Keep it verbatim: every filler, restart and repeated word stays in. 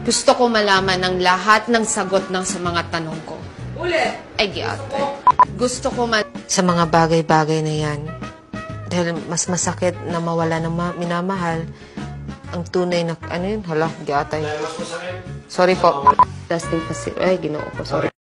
Gusto ko malaman ng lahat ng sagot ng sa mga tanong ko. Ulit! Ay, giate. Gusto ko mal... Sa mga bagay-bagay na yan. Dahil mas masakit na mawala ng ma minamahal, ang tunay na... Ano yun? Hala, giatay. Sorry po. Lasting pa si... Ay, ginoo ko. Sorry.